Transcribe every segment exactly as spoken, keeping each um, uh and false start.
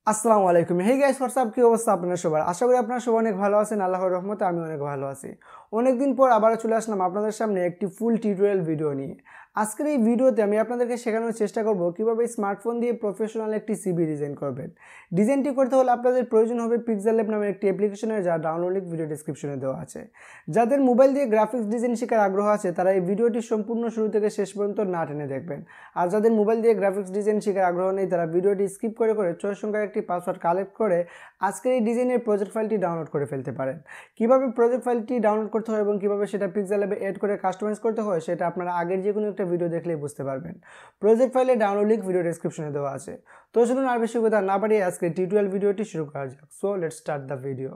আসসালামু আলাইকুম। Hey guys, WhatsApp, কি অবস্থা আপনাদের সবার? আশা করি আপনারা সবাই অনেক ভালো আছেন। আল্লাহর রহমতে আমি অনেক ভালো আছি। অনেকদিন পর আবারও চলে আসলাম আপনাদের সামনে একটি ফুল টিউটোরিয়াল ভিডিও নিয়ে। আজকের এই ভিডিওতে আমি আপনাদেরকে শেখানোর চেষ্টা করব কিভাবে স্মার্টফোন দিয়ে প্রফেশনাল একটি সিভি ডিজাইন করবেন। ডিজাইনটি করতে হলে আপনাদের প্রয়োজন হবে পিক্সেলল্যাব নামের একটি অ্যাপ্লিকেশনের, যা ডাউনলোড লিংক ভিডিও ডেসক্রিপশনে দেওয়া আছে। যাদের মোবাইল দিয়ে গ্রাফিক্স ডিজাইন শেখার আগ্রহ আছে তারা এই ভিডিওটি সম্পূর্ণ শুরু থেকে শেষ পর্যন্ত না টেনে দেখবেন। আর যাদের মোবাইল দিয়ে গ্রাফিক্স ডিজাইন শেখার আগ্রহ নেই তারা ভিডিওটি স্কিপ করে করে ছয় সংখ্যার একটি পাসওয়ার্ড কালেক্ট করে আজকের এই ডিজাইনের প্রজেক্ট ফাইলটি ডাউনলোড করে ফেলতে পারেন। কিভাবে প্রজেক্ট ফাইলটি ডাউনলোড করতে হয় এবং কিভাবে সেটা পিক্সেলল্যাবে এড করে কাস্টমাইজ করতে হয় সেটা আপনারা আগের যে কোনো একটা ভিডিও দেখলেই বুঝতে পারবেন। প্রজেক্ট ফাইলের ডাউনলোড লিংক ভিডিও ডেসক্রিপশনে দেওয়া আছে। তো চলুন আর বেশি কথা না বাড়িয়ে আজকে টিউটোরিয়াল ভিডিওটি শুরু করা যাক। So let's start the video.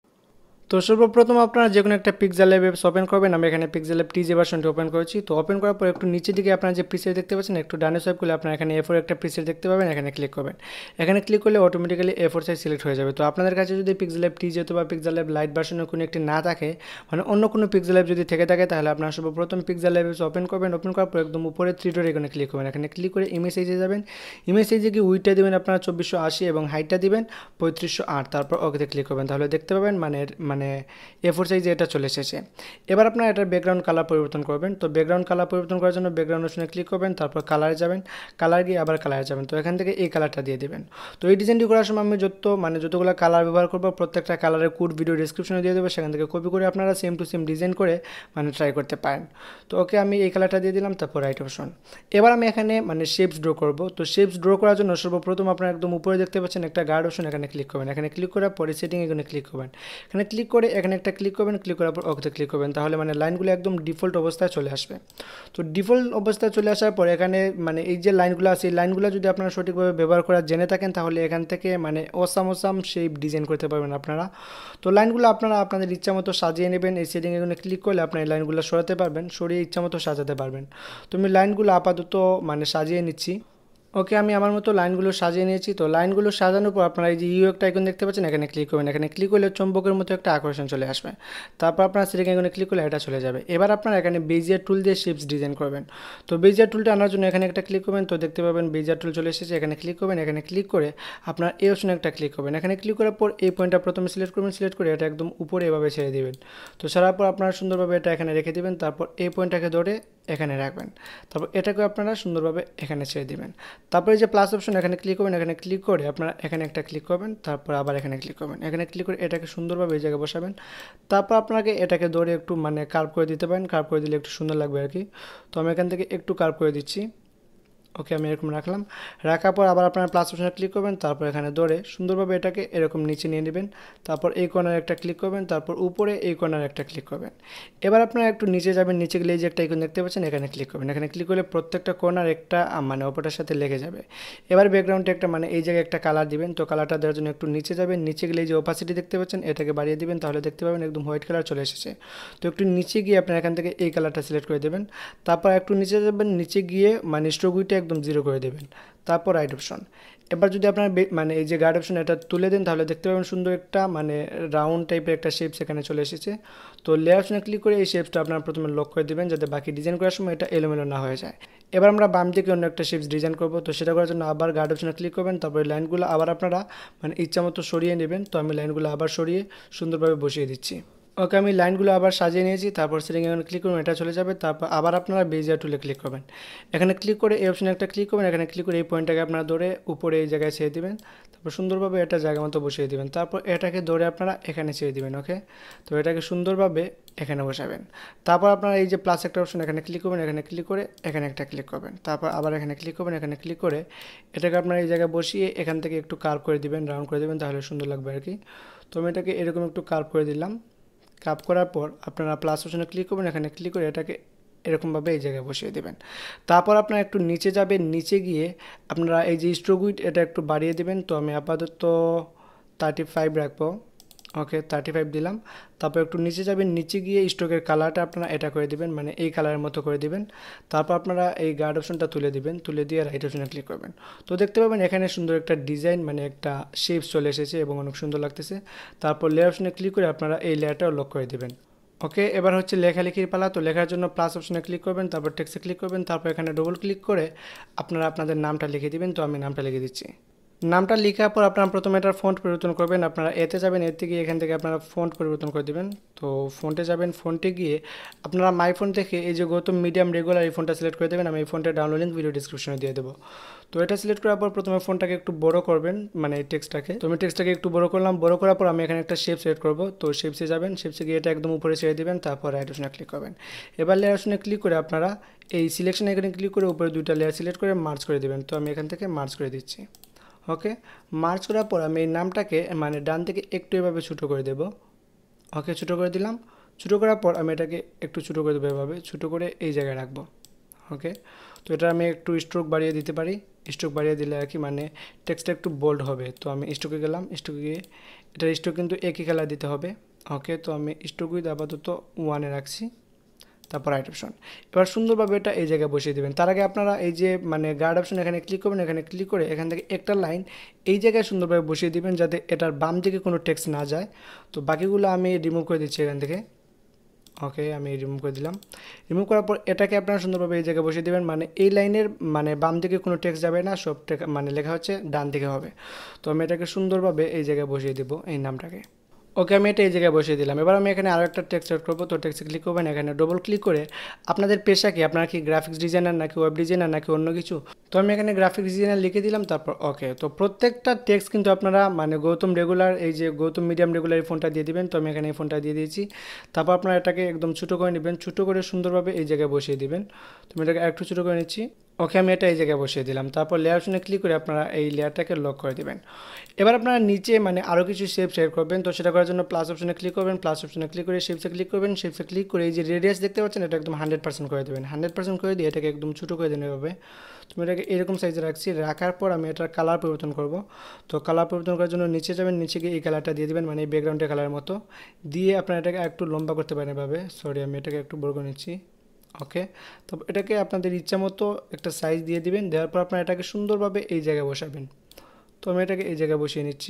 তো সর্বপ্রথম আপনারা যে কোনো একটা পিক্সেলল্যাব অ্যাপস ওপেন করবেন। আমি এখানে পিক্সেলল্যাব টি যে ভার্সনটি ওপেন করেছি। তো ওপেন করার পর একটু নিচের দিকে আপনারা যে প্রিসেট দেখতে পাচ্ছেন, একটু ডানে সোয়াইপ করলে আপনারা এখানে এ ফোর একটা প্রিসেট দেখতে পাবেন। এখানে ক্লিক করবেন। এখানে ক্লিক করলে automatically A four size select হয়ে যাবে। তো আপনাদের কাছে যদি পিক্সেলল্যাব টি যে অথবা পিক্সেলল্যাব লাইট ভার্সনের কোনো একটি না থাকে, মানে অন্য কোনো পিক্সেলল্যাব যদি থেকে থাকে, তাহলে আপনারা সর্বপ্রথম পিক্সেলল্যাব অ্যাপস ওপেন করবেন। ওপেন করার পর একদম উপরে থ্রি ডট এখানে ক্লিক করবেন। এখানে ক্লিক করে ইমেজ সাইজে যাবেন। ইমেজ সাইজে গিয়ে উইডটা দেবেন আপনারা চব্বিশশো আশি এবং হাইটটা দিবেন পঁয়ত্রিশশো আট। তারপর ওকেতে ক্লিক করবেন। তাহলে দেখতে পাবেন মানে মানে এ ফোর সাইজে এটা চলে এসেছে। এবার আপনারা এটার ব্যাকগ্রাউন্ড কালার পরিবর্তন করবেন। তো ব্যাকগ্রাউন্ড কালার পরিবর্তন করার জন্য ব্যাকগ্রাউন্ড অপশনে ক্লিক করবেন। তারপর কালারে যাবেন। কালার গিয়ে আবার কালারে যাবেন। তো এখান থেকে এই কালারটা দিয়ে দেবেন। তো এই ডিজাইনটি করার সময় আমি যত মানে যতগুলো কালার ব্যবহার করবো প্রত্যেকটা কালারের কোড ভিডিও ডেসক্রিপশনে দিয়ে দেবো। সেখান থেকে কপি করে আপনারা সেম টু সেম ডিজাইন করে মানে ট্রাই করতে পারেন। তো ওকে, আমি এই কালারটা দিয়ে দিলাম। তারপর রাইট অপশন। এবার আমি এখানে মানে শেপস ড্র করব। তো শেপস ড্র করার জন্য সর্বপ্রথম আপনারা একদম উপরে দেখতে পাচ্ছেন একটা গার্ড অপশন, এখানে ক্লিক করবেন। এখানে ক্লিক করার পরে সেটিং এখানে ক্লিক করবেন। এখানে ক্লিক করে এখানে একটা ক্লিক করবেন। ক্লিক করার পর ওকে ক্লিক করবেন। তাহলে মানে লাইনগুলো একদম ডিফল্ট অবস্থায় চলে আসবে। তো ডিফল্ট অবস্থায় চলে আসার পর এখানে মানে এই যে লাইনগুলো আছে, এই লাইনগুলো যদি আপনারা সঠিকভাবে ব্যবহার করা জেনে থাকেন তাহলে এখান থেকে মানে অসাম অসাম শেপ ডিজাইন করতে পারবেন আপনারা। তো লাইনগুলো আপনারা আপনাদের ইচ্ছা মতো সাজিয়ে নেবেন। এই সেটিং এখানে ক্লিক করলে আপনারা এই লাইনগুলো সরাতে পারবেন, সরিয়ে ইচ্ছা মতো সাজাতে পারবেন। তো আমি লাইনগুলো আপাতত মানে সাজিয়ে নিচ্ছি। ওকে, আমি আমার মতো লাইনগুলো সাজিয়ে নিয়েছি। তো লাইনগুলো সাজানোর পর আপনারা এই যে ইউ একটা আইকন দেখতে পাচ্ছেন, এখানে ক্লিক করবেন। এখানে ক্লিক করলে চম্বকের মতো একটা আকর্ষণ চলে আসবে। তারপর আপনারা সেটিং আইকনে ক্লিক করলে এটা চলে যাবে। এবার আপনারা এখানে বেজিয়ার টুল দিয়ে শেপস ডিজাইন করবেন। তো বেজিয়ার টুলটা আনার জন্য এখানে একটা ক্লিক করবেন। তো দেখতে পাবেন বেজিয়ার টুল চলে এসেছে। এখানে ক্লিক করবেন। এখানে ক্লিক করে আপনার এই অপশনে একটা ক্লিক করবেন। এখানে ক্লিক করার পর এই পয়েন্টটা প্রথমে সিলেক্ট করবেন। সিলেক্ট করে এটা একদম উপরে এভাবে ছেড়ে দেবেন। তো ছাড়ার পর আপনারা সুন্দরভাবে এটা এখানে রেখে দেবেন। তারপর এই পয়েন্টটাকে ধরে এখানে রাখবেন। তারপর এটাকে আপনারা সুন্দরভাবে এখানে ছেড়ে দেবেন। তারপরে যে প্লাস অপশন এখানে ক্লিক করবেন। এখানে ক্লিক করে আপনারা এখানে একটা ক্লিক করবেন। তারপর আবার এখানে ক্লিক করবেন। এখানে ক্লিক করে এটাকে সুন্দরভাবে এই জায়গায় বসাবেন। তারপর আপনাকে এটাকে ধরে একটু মানে কার্ভ করে দিতে পারেন। কার্ভ করে দিলে একটু সুন্দর লাগবে আর কি। তো আমি এখান থেকে একটু কার্ভ করে দিচ্ছি। ওকে, আমি এরকম রাখলাম। রাখার পর আবার আপনারা প্লাস অপশনে ক্লিক করবেন। তারপর এখানে ধরে সুন্দরভাবে এটাকে এরকম নিচে নিয়ে নেবেন। তারপর এই কর্নার একটা ক্লিক করবেন। তারপর উপরে এই কর্নার একটা ক্লিক করবেন। এবার আপনারা একটু নিচে যাবেন। নিচে গেলে যে একটা আইকন দেখতে পাচ্ছেন, এখানে ক্লিক করবেন। এখানে ক্লিক করলে প্রত্যেকটা কর্নার একটা মানে অপরটার সাথে লেগে যাবে। এবার ব্যাকগ্রাউন্ডে একটা মানে এই জায়গায় একটা কালার দিবেন। তো কালারটা দেওয়ার জন্য একটু নিচে যাবেন। নিচে গেলে যে অপাসিটি দেখতে পাচ্ছেন এটাকে বাড়িয়ে দিবেন। তাহলে দেখতে পাবেন একদম হোয়াইট কালার চলে এসেছে। তো একটু নিচে গিয়ে আপনারা এখান থেকে এই কালারটা সিলেক্ট করে দেবেন। তারপর একটু নিচে যাবেন। নিচে গিয়ে মানে স্ট্রোকটা একদম জিরো করে দেবেন। তারপর রাইট অপশন। এবার যদি আপনার মানে এই যে গার্ড অপশন এটা তুলে দেন তাহলে দেখতে পাবেন সুন্দর একটা মানে রাউন্ড টাইপের একটা শেপ সেখানে চলে এসেছে। তো লেয়ার অপশনে ক্লিক করে এই শেপটা আপনারা প্রথমে লক করে দেবেন যাতে বাকি ডিজাইন করার সময় এটা এলোমেলো না হয়ে যায়। এবার আমরা বাম দিকে অন্য একটা শেপস ডিজাইন করব। তো সেটা করার জন্য আবার গার্ড অপশনে ক্লিক করবেন। তারপরে লাইনগুলো আবার আপনারা মানে ইচ্ছা মতো সরিয়ে নেবেন। তো আমি লাইনগুলো আবার সরিয়ে সুন্দরভাবে বসিয়ে দিচ্ছি। ওকে, আমি লাইনগুলো আবার সাজিয়ে নিয়েছি। তারপর সেটিং এখানে ক্লিক করবেন, এটা চলে যাবে। তারপর আবার আপনারা বেজিয়ার টুলে ক্লিক করবেন। এখানে ক্লিক করে এই অপশনে একটা ক্লিক করবেন। এখানে ক্লিক করে এই পয়েন্টটাকে আপনারা ধরে উপরে এই জায়গায় ছেড়ে দেবেন। তারপর সুন্দরভাবে এটা জায়গা মতো বসিয়ে দেবেন। তারপর এটাকে ধরে আপনারা এখানে ছেড়ে দেবেন। ওকে, তো এটাকে সুন্দরভাবে এখানে বসাবেন। তারপর আপনারা এই যে প্লাস একটা অপশন এখানে ক্লিক করবেন। এখানে ক্লিক করে এখানে একটা ক্লিক করবেন। তারপর আবার এখানে ক্লিক করবেন। এখানে ক্লিক করে এটাকে আপনারা এই জায়গায় বসিয়ে এখান থেকে একটু কার্ভ করে দিবেন, রাউন্ড করে দেবেন, তাহলে সুন্দর লাগবে আর কি। তো আমি এটাকে এরকম একটু কার্ভ করে দিলাম। কাপ করার পর আপনারা প্লাস অপশনে ক্লিক করবেন। এখানে ক্লিক করে এটাকে এরকমভাবে এই জায়গায় বসিয়ে দেবেন। তারপর আপনারা একটু নিচে যাবেন। নিচে গিয়ে আপনারা এই যে স্ট্রোক উইডথ এটা একটু বাড়িয়ে দেবেন। তো আমি আপাতত থার্টি ফাইভ রাখবো। ওকে, থার্টি ফাইভ দিলাম। তারপর একটু নিচে যাবেন। নিচে গিয়ে স্ট্রোকের কালারটা আপনারা এটা করে দিবেন, মানে এই কালারের মতো করে দিবেন। তারপর আপনারা এই গার্ড অপশনটা তুলে দিবেন। তুলে দিয়ে রাইট অপশনে ক্লিক করবেন। তো দেখতে পাবেন এখানে সুন্দর একটা ডিজাইন মানে একটা শেপস চলে এসেছে এবং অনেক সুন্দর লাগতেছে। তারপর লেয়ার অপশনে ক্লিক করে আপনারা এই লেয়ারটাও লক করে দেবেন। ওকে, এবার হচ্ছে লেখালেখির পালা। তো লেখার জন্য প্লাস অপশনে ক্লিক করবেন। তারপর টেক্সটে ক্লিক করবেন। তারপর এখানে ডবল ক্লিক করে আপনারা আপনাদের নামটা লিখে দিবেন। তো আমি নামটা লিখে দিচ্ছি। নামটা লেখার পর আপনারা প্রথমে এটার ফন্ট পরিবর্তন করবেন। আপনারা এতে যাবেন, এতে গিয়ে এখান থেকে আপনারা ফন্ট পরিবর্তন করে দেবেন। তো ফন্টে যাবেন, ফন্টে গিয়ে আপনারা মাই ফোন থেকে এই যে গৌতম মিডিয়াম রেগুলার এই ফোনটা সিলেক্ট করে দেবেন। আমি এই ফোনটার ডাউনলোড লিঙ্ক ভিডিও ডিসক্রিপশনে দিয়ে দেবো। তো এটা সিলেক্ট করার পর প্রথমে ফোনটাকে একটু বড় করবেন, মানে টেক্সটটাকে। তো আমি টেক্সটটাকে একটু বড় করলাম। বড় করার পর আমি এখানে একটা শেপ সিলেক্ট করব। তো শেপসে যাবেন, শেপসে গিয়ে এটা একদম উপরে ছেড়ে দেবেন, তারপর রাইট অপশনে ক্লিক করবেন। এবার লেয়ার অপশনে ক্লিক করে আপনারা এই সিলেকশন এখানে ক্লিক করে উপরে দুইটা লেয়ার সিলেক্ট করে মার্জ করে দেবেন। তো আমি এখান থেকে মার্জ করে দিচ্ছি। ওকে, মার্চ করার পর আমি এই নামটাকে মানে ডান থেকে একটু এভাবে ছোটো করে দেব। ওকে, ছোটো করে দিলাম। ছোটো করার পর আমি এটাকে একটু ছোটো করে দেবো, এভাবে ছোটো করে এই জায়গায় রাখবো। ওকে, তো এটা আমি একটু স্ট্রোক বাড়িয়ে দিতে পারি। স্ট্রোক বাড়িয়ে দিলে আর কি মানে টেক্সটটা একটু বোল্ড হবে। তো আমি স্ট্রোকে গেলাম, স্ট্রোকে গিয়ে এটার স্ট্রোক কিন্তু একই কালার দিতে হবে। ওকে, তো আমি স্ট্রোক উইথ আপাতত ওয়ানে রাখছি, তারপর রাইট অপশন। এবার সুন্দরভাবে এটা এই জায়গায় বসিয়ে দেবেন। তার আগে আপনারা এই যে মানে গার্ড অপশন এখানে ক্লিক করবেন, এখানে ক্লিক করে এখান থেকে একটা লাইন এই জায়গায় সুন্দরভাবে বসিয়ে দিবেন যাতে এটার বাম দিকে কোনো টেক্সট না যায়। তো বাকিগুলো আমি রিমুভ করে দিচ্ছি এখান থেকে। ওকে, আমি রিমুভ করে দিলাম। রিমুভ করার পর এটাকে আপনারা সুন্দরভাবে এই জায়গায় বসিয়ে দেবেন, মানে এই লাইনের মানে বাম দিকে কোনো টেক্সট যাবে না, সব মানে লেখা হচ্ছে ডান দিকে হবে। তো আমি এটাকে সুন্দরভাবে এই জায়গায় বসিয়ে দেবো এই নামটাকে। ওকে, আমি এটা এই জায়গায় বসিয়ে দিলাম। এবার আমি এখানে আরও একটা টেক্সট সেট করবো। তো টেক্সটে ক্লিক করবেন, এখানে ডবল ক্লিক করে আপনাদের পেশা কি, আপনারা কি গ্রাফিক্স ডিজাইনার নাকি ওয়েব ডিজাইনার নাকি অন্য কিছু। তো আমি এখানে গ্রাফিক্স ডিজাইনার লিখে দিলাম, তারপর ওকে। তো প্রত্যেকটা টেক্সট কিন্তু আপনারা মানে গৌতম রেগুলার এই যে গৌতম মিডিয়াম রেগুলার এই ফোনটা দিয়ে দিবেন। তো আমি এখানে এই ফোনটা দিয়ে দিয়েছি। তারপর আপনারা এটাকে একদম ছোটো করে নেবেন, ছোটো করে সুন্দরভাবে এই জায়গায় বসিয়ে দিবেন। তো আমি এটাকে একটু ছোটো করে নিচ্ছি। ওকে, আমি এটা এই জায়গায় বসিয়ে দিলাম। তারপর লেয়ার অপশনে ক্লিক করে আপনারা এই লেয়ারটাকে লক করে দেবেন। এবার আপনারা নিচে মানে আরও কিছু শেপ শেয়ার করবেন। তো সেটা করার জন্য প্লাস অপশনে ক্লিক করবেন, প্লাস অপশনে ক্লিক করে শেপসে ক্লিক করবেন। শেপসে ক্লিক করে এই যে রেডিয়াস দেখতে পাচ্ছেন এটা একদম হান্ড্রেড পার্সেন্ট করে দেবেন। হান্ড্রেড পার্সেন্ট করে দিয়ে এটাকে একদম ছোটো করে দেন এভাবে। তুমি এটাকে এরকম সাইজে রাখছি। রাখার পর আমি এটার কালার পরিবর্তন করব। তো কালার পরিবর্তন করার জন্য নিচে যাবেন, নিচে গিয়ে এই কালারটা দিয়ে দেবেন, মানে এই ব্যাকগ্রাউন্ডের কালারের মতো দিয়ে আপনারা এটাকে একটু লম্বা করতে পারেন এভাবে। সরি, আমি এটাকে একটু বড় করে নিচ্ছি। ওকে, তো এটাকে আপনাদের ইচ্ছা মতো একটা সাইজ দিয়ে দিবেন। দেওয়ার পর আপনারা এটাকে সুন্দরভাবে এই জায়গায় বসাবেন। তো আমি এটাকে এই জায়গায় বসিয়ে নিচ্ছি।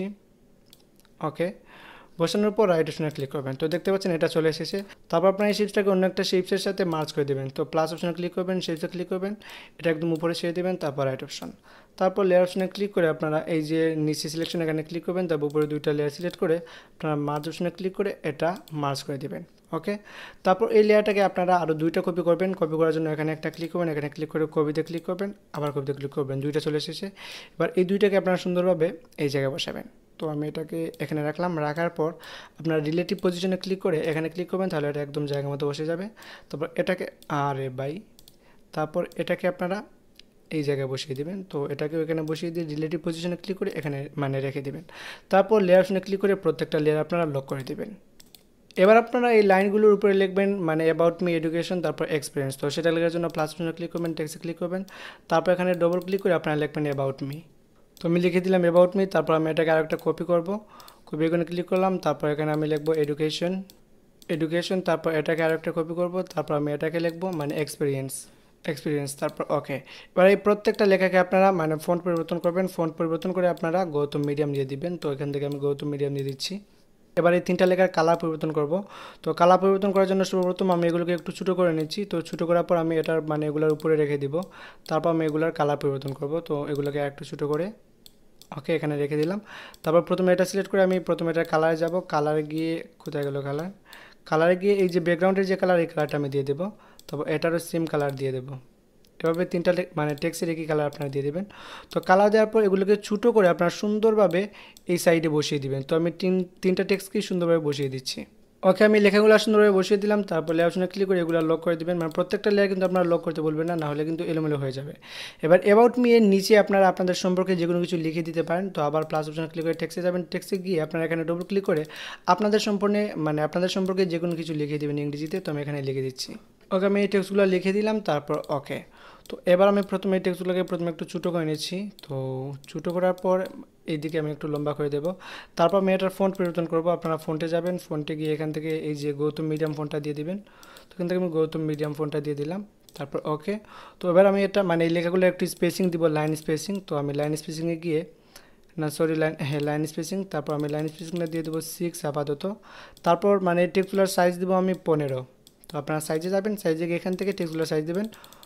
ওকে, বসানোর পর রাইট অপশনে ক্লিক করবেন। তো দেখতে পাচ্ছেন এটা চলে এসেছে। তারপর আপনার এই শেপসটাকে অন্য একটা শেপসের সাথে মার্জ করে দেবেন। তো প্লাস অপশনে ক্লিক করবেন, শেপসে ক্লিক করবেন, এটা একদম উপরে ছেড়ে দেবেন, তারপর রাইট অপশন। তারপর লেয়ার অপশনে ক্লিক করে আপনারা এই যে নিচে সিলেকশন এখানে ক্লিক করবেন, তারপর উপরে দুইটা লেয়ার সিলেক্ট করে আপনারা মার্জ অপশনে ক্লিক করে এটা মার্জ করে দেবেন। ওকে, তারপর এই লেয়ারটাকে আপনারা আরও দুইটা কপি করবেন। কপি করার জন্য এখানে একটা ক্লিক করবেন, এখানে ক্লিক করে কপিতে ক্লিক করবেন, আবার কপিতে ক্লিক করবেন, দুইটা চলে এসেছে। এবার এই দুইটাকে আপনারা সুন্দরভাবে এই জায়গায় বসাবেন। তো আমি এটাকে এখানে রাখলাম। রাখার পর আপনার রিলেটিভ পজিশনে ক্লিক করে এখানে ক্লিক করবেন, তাহলে এটা একদম জায়গা মতো বসে যাবে। তারপর এটাকে আরে বাই তারপর এটাকে আপনারা এই জায়গায় বসিয়ে দেবেন। তো এটাকে এখানে বসিয়ে দিয়ে রিলেটিভ পজিশনে ক্লিক করে এখানে মানে রেখে দেবেন। তারপর লেয়ার অপশনে ক্লিক করে প্রত্যেকটা লেয়ার আপনারা লক করে দেবেন। এবার আপনারা এই লাইনগুলোর উপরে লিখবেন মানে অ্যাবাউট মি এডুকেশন, তারপর এক্সপিরিয়েন্স। তো সেটা লেখার জন্য প্লাস অপশনে ক্লিক করবেন, টেক্সটে ক্লিক করবেন, তারপর এখানে ডবল ক্লিক করে আপনারা লিখবেন অ্যাবাউট মি। তো আমি লিখে দিলাম অ্যাবাউট মি। তারপর আমি এটাকে আরেকটা কপি করব। কপি এখানে ক্লিক করলাম, তারপর এখানে আমি লিখবো এডুকেশন এডুকেশন তারপর এটাকে আরেকটা কপি করব। তারপর আমি এটাকে লিখবো মানে এক্সপিরিয়েন্স এক্সপিরিয়েন্স তারপর ওকে। এবার এই প্রত্যেকটা লেখাকে আপনারা মানে ফন্ট পরিবর্তন করবেন। ফন্ট পরিবর্তন করে আপনারা গৌতম মিডিয়াম দিয়ে দিবেন। তো এখান থেকে আমি গৌতম মিডিয়াম দিয়ে দিচ্ছি। এবার এই তিনটা লেখার কালার পরিবর্তন করব। তো কালার পরিবর্তন করার জন্য সর্বপ্রথম আমি এগুলোকে একটু ছোটো করে নিচ্ছি। তো ছোটো করার পর আমি এটার মানে এগুলোর উপরে রেখে দিব। তারপর আমি এগুলোর কালার পরিবর্তন করব। তো এগুলোকে একটু ছোটো করে ওকে এখানে রেখে দিলাম। তারপর প্রথমে এটা সিলেক্ট করে আমি প্রথমে এটা কালারে যাব। কালারে গিয়ে কোথায় গেল কালার, কালারে গিয়ে এই যে ব্যাকগ্রাউন্ডের যে কালার এই কালারটা আমি দিয়ে দেবো। তারপর এটারও সেম কালার দিয়ে দেবো। এভাবে তিনটা মানে টেক্সটের একই কালার আপনারা দিয়ে দেবেন। তো কালার দেওয়ার পর এগুলোকে ছোটো করে আপনারা সুন্দরভাবে এই সাইডে বসিয়ে দিবেন। তো আমি তিন তিনটা টেক্সটকেই সুন্দরভাবে বসিয়ে দিচ্ছি। ওকে, আমি লেখাগুলো সুন্দরভাবে বসিয়ে দিলাম। তারপর লেয়ার অপশনে ক্লিক করে এগুলো লক করে দেবেন। মানে প্রত্যেকটা লেয়ার কিন্তু আপনারা লক করতে বলবেন না, নাহলে কিন্তু এলোমেলো হয়ে যাবে। এবার অ্যাবাউট মি এর নিচে আপনারা আপনাদের সম্পর্কে যে কোনো কিছু লিখে দিতে পারেন। তো আবার প্লাস অপশনে ক্লিক করে টেক্সটে যাবেন। টেক্সটে গিয়ে আপনারা এখানে ডবল ক্লিক করে আপনাদের সম্পর্কে মানে আপনাদের সম্পর্কে যে কোনো কিছু লিখে দেবেন ইংরেজিতে। তো আমি এখানে লিখে দিচ্ছি। ওকে, আমি এই টেক্সটগুলো লিখে দিলাম। তারপর ওকে, তো এবার আমি প্রথমে এই টেক্সটগুলোকে প্রথমে একটু ছোটো করে নিচ্ছি। তো ছোটো করার পর এইদিকে আমি একটু লম্বা করে দেবো। তারপর আমি এটার ফন্ট পরিবর্তন করবো। আপনারা ফন্টে যাবেন, ফন্টে গিয়ে এখান থেকে এই যে গৌতম মিডিয়াম ফন্টটা দিয়ে দিবেন। তো এখান থেকে আমি গৌতম মিডিয়াম ফন্টটা দিয়ে দিলাম। তারপর ওকে, তো এবার আমি এটা মানে এই লেখাগুলো একটু স্পেসিং দিব, লাইন স্পেসিং। তো আমি লাইন স্পেসিংয়ে গিয়ে না সরি লাইন হ্যাঁ লাইন স্পেসিং। তারপর আমি লাইন স্পেসিংটা দিয়ে দেবো সিক্স আপাতত। তারপর মানে টেক্সটগুলোর সাইজ দেবো আমি পনেরো। তো আপনারা সাইজে যাবেন, সাইজে গিয়ে এখান থেকে টেক্সটগুলোর সাইজ দেবেন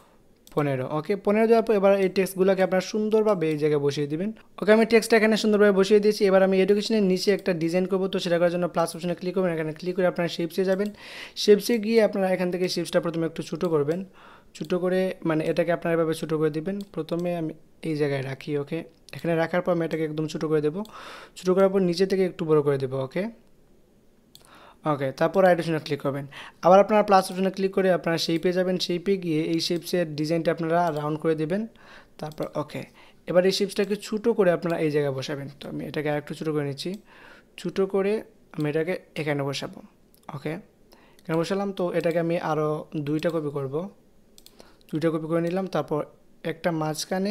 পনেরো। ওকে, পনেরো দেওয়ার পর এবার এই টেক্সটগুলোকে আপনারা সুন্দরভাবে এই জায়গায় বসিয়ে দিবেন। ওকে, আমি টেক্সটটা এখানে সুন্দরভাবে বসিয়ে দিয়েছি। এবার আমি এডুকেশনের নিচে একটা ডিজাইন করবো, তো সেটা করার জন্য প্লাস অপশনে ক্লিক করবেন। এখানে ক্লিক করে আপনারা শেপসে যাবেন। শেপসে গিয়ে আপনারা এখান থেকে শেপসটা প্রথমে একটু ছোটো করবেন। ছোটো করে মানে এটাকে আপনারা এভাবে ছোটো করে দিবেন। প্রথমে আমি এই জায়গায় রাখি। ওকে, এখানে রাখার পর আমি এটাকে একদম ছোটো করে দেবো। ছোটো করার পর নিচে থেকে একটু বড় করে দেবো। ওকে ওকে তারপর রাইট অপশনে ক্লিক করবেন। আবার আপনারা প্লাস অপশনে ক্লিক করে আপনারা শেপে যাবেন। শেপে গিয়ে এই শেপসের ডিজাইনটা আপনারা রাউন্ড করে দেবেন। তারপর ওকে, এবার এই শেপসটাকে ছোটো করে আপনারা এই জায়গায় বসাবেন। তো আমি এটাকে আরেকটু ছোটো করে নিচ্ছি। ছোটো করে আমি এটাকে এখানে বসাবো। ওকে, এখানে বসালাম। তো এটাকে আমি আরও দুইটা কপি করব। দুইটা কপি করে নিলাম। তারপর একটা মাঝখানে,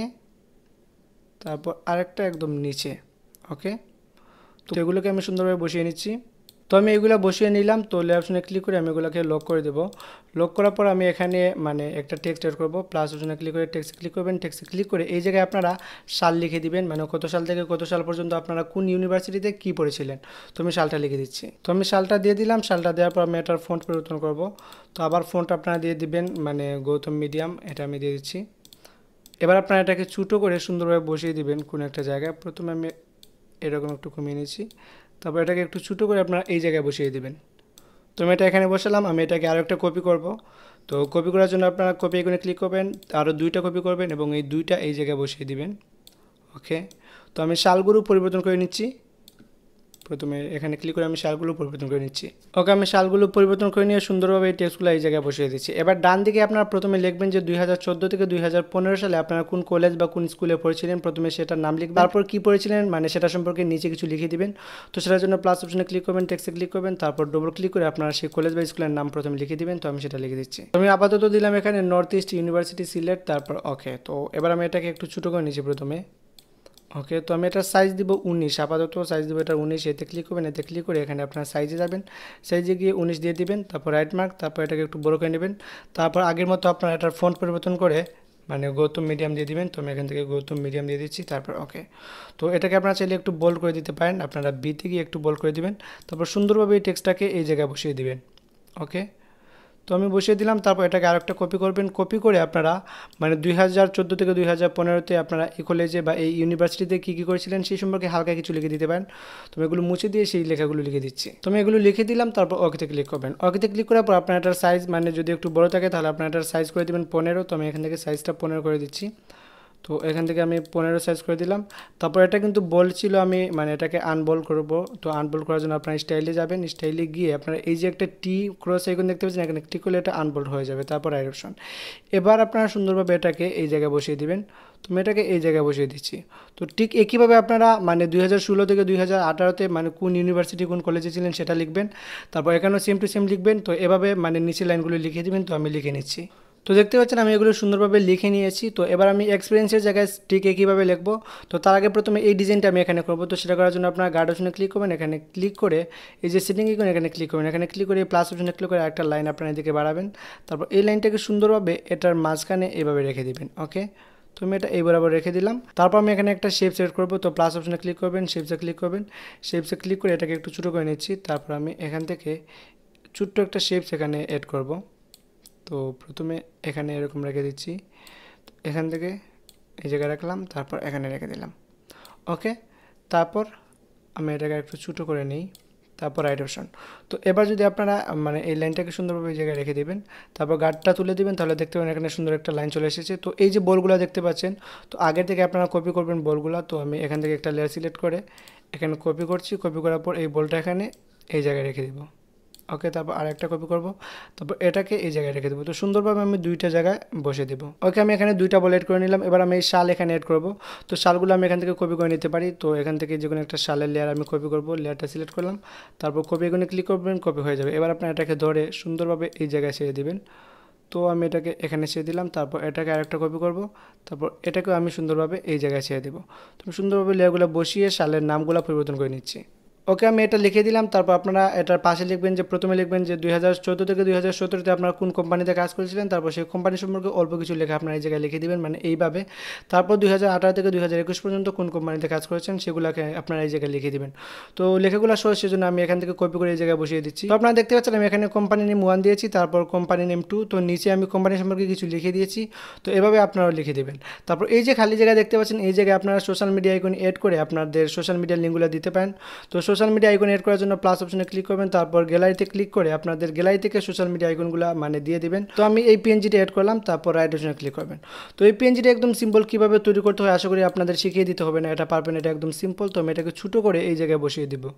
তারপর আরেকটা একদম নিচে। ওকে, তো এগুলোকে আমি সুন্দরভাবে বসিয়ে নিচ্ছি। তো আমি এগুলো বসিয়ে নিলাম। তো লে অপশনে ক্লিক করে আমি এগুলোকে লক করে দেবো। লক করার পর আমি এখানে মানে একটা টেক্সট এড করবো। প্লাস অপশনে ক্লিক করে টেক্সটে ক্লিক করবেন। টেক্সটে ক্লিক করে এই জায়গায় আপনারা সাল লিখে দিবেন, মানে কত সাল থেকে কত সাল পর্যন্ত আপনারা কোন ইউনিভার্সিটিতে কী পড়েছিলেন। তো আমি সালটা লিখে দিচ্ছি। তো আমি সালটা দিয়ে দিলাম। সালটা দেওয়ার পর আমি এটার ফন্ট পরিবর্তন করব। তো আবার ফন্ট আপনারা দিয়ে দিবেন, মানে গৌতম মিডিয়াম, এটা আমি দিয়ে দিচ্ছি। এবার আপনারা এটাকে ছোটো করে সুন্দরভাবে বসিয়ে দিবেন কোনো একটা জায়গায়। প্রথমে আমি এরকম একটু কমিয়ে নিয়েছি। তারপর এটাকে একটু ছোটো করে আপনারা এই জায়গায় বসিয়ে দেবেন। তো আমি এটা এখানে বসালাম। আমি এটাকে আরও একটা কপি করব। তো কপি করার জন্য আপনারা কপি এখানে ক্লিক করবেন, আরও দুইটা কপি করবেন এবং এই দুইটা এই জায়গায় বসিয়ে দিবেন। ওকে, তো আমি সালগুলো পরিবর্তন করে নিচ্ছি। প্রথমে এখানে ক্লিক করে আমি শালগুলো পরিবর্তন করে নিচ্ছি। ওকে, আমি শালগুলো পরিবর্তন করে নিয়ে সুন্দরভাবে এই টেক্সটগুলো এই জায়গায় বসিয়ে দিচ্ছি। এবার ডান দিকে আপনারা প্রথমে লিখবেন যে দুই হাজার চোদ্দো থেকে দুই হাজার পনেরো সালে আপনারা কোন কলেজ বা কোন স্কুলে পড়েছিলেন। প্রথমে সেটার নাম লিখবেন, তারপর কী পড়েছিলেন মানে সেটা সম্পর্কে নিচে কিছু লিখে দিবেন। তো সেটার জন্য প্লাস অপশনে ক্লিক করবেন, টেক্সটে ক্লিক করবেন, তারপর ডবল ক্লিক করে আপনারা সেই কলেজ বা স্কুলের নাম প্রথমে লিখে দিবেন। তো আমি সেটা লিখে দিচ্ছি। আমি আপাতত দিলাম এখানে নর্থ ইস্ট ইউনিভার্সিটি সিলেট। তারপর ওকে, তো এবার আমি এটাকে একটু ছোটো করে নিচ্ছি প্রথমে। ওকে, তো আমি এটার সাইজ দিব উনিশ, আপাতত সাইজ দেবো এটা উনিশ। এতে ক্লিক করবেন, এতে ক্লিক করে এখানে আপনার সাইজে যাবেন। সাইজে গিয়ে উনিশ দিয়ে দিবেন, তারপর রাইট মার্ক, তারপর এটাকে একটু বড় করে নেবেন। তারপর আগের মতো আপনার এটার ফন্ট পরিবর্তন করে মানে গৌতম মিডিয়াম দিয়ে দিবেন। তো আমি এখান থেকে গৌতম মিডিয়াম দিয়ে দিচ্ছি। তারপর ওকে, তো এটাকে আপনারা চাইলে একটু বোল্ড করে দিতে পারেন। আপনারা বিতে গিয়ে একটু বোল্ড করে দিবেন। তারপর সুন্দরভাবে এই টেক্সটটাকে এই জায়গায় বসিয়ে দিবেন। ওকে, তো আমি বসিয়ে দিলাম। তারপর এটাকে আরেকটা কপি করবেন। কপি করে আপনারা মানে দুই হাজার চোদ্দো থেকে দুই হাজার পনেরোতে আপনারা এই কলেজে বা এই ইউনিভার্সিটিতে কী কী করেছিলেন সেই সম্পর্কে হালকা কিছু লিখে দিতে পারেন। তো আমি এগুলো মুছে দিয়ে সেই লেখাগুলো লিখে দিচ্ছি। তো আমি এগুলো লিখে দিলাম। তারপর ওকেতে ক্লিক করবেন। ওকেতে ক্লিক করার পর আপনার এটার সাইজ মানে যদি একটু বড় থাকে তাহলে আপনার এটার সাইজ করে দেবেন পনেরো। তো আমি এখান থেকে সাইজটা পনেরো করে দিচ্ছি। তো এখান থেকে আমি পনেরো সাইজ করে দিলাম। তারপর এটা কিন্তু বল ছিল, আমি মানে এটাকে আনবল করব। তো আনবল করার জন্য আপনার স্টাইলে যাবেন। স্টাইলে গিয়ে আপনারা এই যে একটা টি ক্রস আইকন দেখতে পাচ্ছেন, এখানে ক্লিক করলে এটা আনবোল্ড হয়ে যাবে। তারপর রাইট অপশন। এবার আপনারা সুন্দরভাবে এটাকে এই জায়গায় বসিয়ে দিবেন। তো আমি এটাকে এই জায়গায় বসিয়ে দিচ্ছি। তো ঠিক একইভাবে আপনারা মানে দুই হাজার ষোলো থেকে দুই হাজার আঠারোতে মানে কোন ইউনিভার্সিটি কোন কলেজে ছিলেন সেটা লিখবেন। তারপর এখানেও সেম টু সেম লিখবেন। তো এভাবে মানে নিচে লাইনগুলো লিখে দিবেন। তো আমি লিখে নিচ্ছি। তো দেখতে পাচ্ছেন আমি এগুলো সুন্দরভাবে লিখে নিয়েছি। তো এবার আমি এক্সপিরিয়েন্সের জায়গায় ঠিক কীভাবে লিখবো। তো তার আগে প্রথমে এই ডিজাইনটা আমি এখানে করবো। তো সেটা করার জন্য আপনার গার্ড অপশনে ক্লিক করবেন। এখানে ক্লিক করে এই যে সেটিং আইকন এখানে ক্লিক করবেন। এখানে ক্লিক করে প্লাস অপশনে ক্লিক করে একটা লাইন আপনার এদিকে বাড়াবেন। তারপর এই লাইনটাকে সুন্দরভাবে এটার মাঝখানে এভাবে রেখে দিবেন। ওকে, তো আমি এটা এই বরাবর রেখে দিলাম। তারপর আমি এখানে একটা শেপ সেট করবো। তো প্লাস অপশনে ক্লিক করবেন, শেপসে ক্লিক করবেন। শেপসে ক্লিক করে এটাকে একটু ছোটো করে নিচ্ছি। তারপর আমি এখান থেকে ছোট্ট একটা শেপস এখানে অ্যাড করব। তো প্রথমে এখানে এরকম রেখে দিচ্ছি। এখান থেকে এই জায়গায় রাখলাম, তারপর এখানে রেখে দিলাম। ওকে, তারপর আমি এটাকে একটু ছোটো করে নিই। তারপর রাইট অপশন। তো এবার যদি আপনারা মানে এই লাইনটাকে সুন্দরভাবে এই জায়গায় রেখে দেবেন, তারপর গার্ডটা তুলে দেবেন, তাহলে দেখতে পাবেন এখানে সুন্দর একটা লাইন চলে এসেছে। তো এই যে বলগুলো দেখতে পাচ্ছেন, তো আগের থেকে আপনারা কপি করবেন বলগুলো। তো আমি এখান থেকে একটা লেয়ার সিলেক্ট করে এখানে কপি করছি। কপি করার পর এই বলটা এখানে এই জায়গায় রেখে দেবো। ওকে, তারপর আরেকটা কপি করব। তারপর এটাকে এই জায়গায় রেখে দেবো। তো সুন্দরভাবে আমি দুইটা জায়গায় বসে দেবো। ওকে, আমি এখানে দুইটা বল এড করে নিলাম। এবার আমি এই শাল এখানে এড করব। তো শালগুলো আমি এখান থেকে কপি করে নিতে পারি। তো এখান থেকে যে কোনো একটা শালের লেয়ার আমি কপি করব। লেয়ারটা সিলেক্ট করলাম, তারপর কপি এখানে ক্লিক করবেন, কপি হয়ে যাবে। এবার আপনার এটাকে ধরে সুন্দরভাবে এই জায়গায় ছেড়ে দেবেন। তো আমি এটাকে এখানে ছেড়ে দিলাম। তারপর এটাকে আরেকটা কপি করব। তারপর এটাকেও আমি সুন্দরভাবে এই জায়গায় ছেড়ে দেবো। তো সুন্দরভাবে লেয়ারগুলো বসিয়ে শালের নামগুলো পরিবর্তন করে নিচ্ছি। ওকে আমি এটা লিখে দিলাম। তারপর আপনারা এটার পাশে লিখবেন যে প্রথমে লিখবেন যে দুই হাজার চোদ্দো থেকে দুই হাজার সতেরোতে আপনারা কোন কোম্পানিতে কাজ করেছিলেন, তারপর সেই কোম্পানি সম্পর্কে অল্প কিছু লেখা আপনারা এই জায়গায় লিখে দিবেন, মানে এইভাবে। তারপর দুই হাজার আঠারো থেকে দুই হাজার একুশ পর্যন্ত কোন কোম্পানিতে কাজ করেছেন সেগুলোকে আপনারা এই জায়গায় লিখে দিবেন। তো লেখাগুলো সহজ, সেজন্য আমি এখান থেকে কপি করে এই জায়গায় বসিয়ে দিচ্ছি। তো আপনারা দেখতে পাচ্ছেন আমি এখানে কোম্পানি নেম ওয়ান দিয়েছি, তারপর কোম্পানি নেম টু, তো নিচে আমি কোম্পানি সম্পর্কে কিছু লিখে দিয়েছি। তো এভাবে আপনারাও লিখে দেবেন। তারপর এই যে খালি জায়গা দেখতে পাচ্ছেন, এই জায়গায় আপনারা সোশ্যাল মিডিয়া আইকন এড করে আপনাদের সোশ্যাল মিডিয়ার লিঙ্কগুলো দিতে পারেন। তো সোশ্যাল মিডিয়া আইকন এড করার জন্য প্লাস অপশনে ক্লিক করবেন, তারপর গ্যালারিতে ক্লিক করে আপনাদের গ্যালারি থেকে সোশ্যাল মিডিয়া আইকনগুলো মানে দিয়ে দিবেন। তো আমি এই পিএনজিটা এড করলাম, তারপর রাইট অপশনে ক্লিক করবেন। তো এই পিএনজিটা একদম সিম্পল, কীভাবে তৈরি করতে হয় আশা করি আপনাদের শিখিয়ে দিতে হবে না, এটা পারবেন, এটা একদম সিম্পল। তো আমি এটাকে ছোটো করে এই জায়গায় বসিয়ে দিব,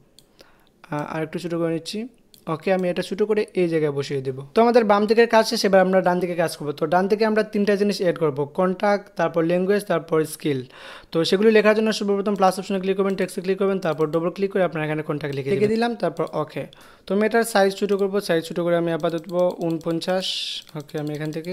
আর একটু ছোটো করে নিচ্ছি। ওকে আমি এটা ছোটো করে এই জায়গায় বসিয়ে দেবো। তো আমাদের বাম দিকের কাজ শেষ, এবার আমরা ডান দিকে কাজ করবো। তো ডান দিকে আমরা তিনটা জিনিস এড করবো, কন্ট্যাক্ট, তারপর ল্যাঙ্গুয়েজ, তারপর স্কিল। তো সেগুলি লেখার জন্য সর্বপ্রথম প্লাস অপশনে ক্লিক করবেন, টেক্সটে ক্লিক করবেন, তারপর ডবল ক্লিক করে আপনার এখানে কন্ট্যাক্ট লিখে লিখে দিলাম। তারপর ওকে, তো আমি এটার সাইজ ছোটো করবো, সাইজ ছোটো করে আমি আপাতত উনপঞ্চাশ, ওকে আমি এখান থেকে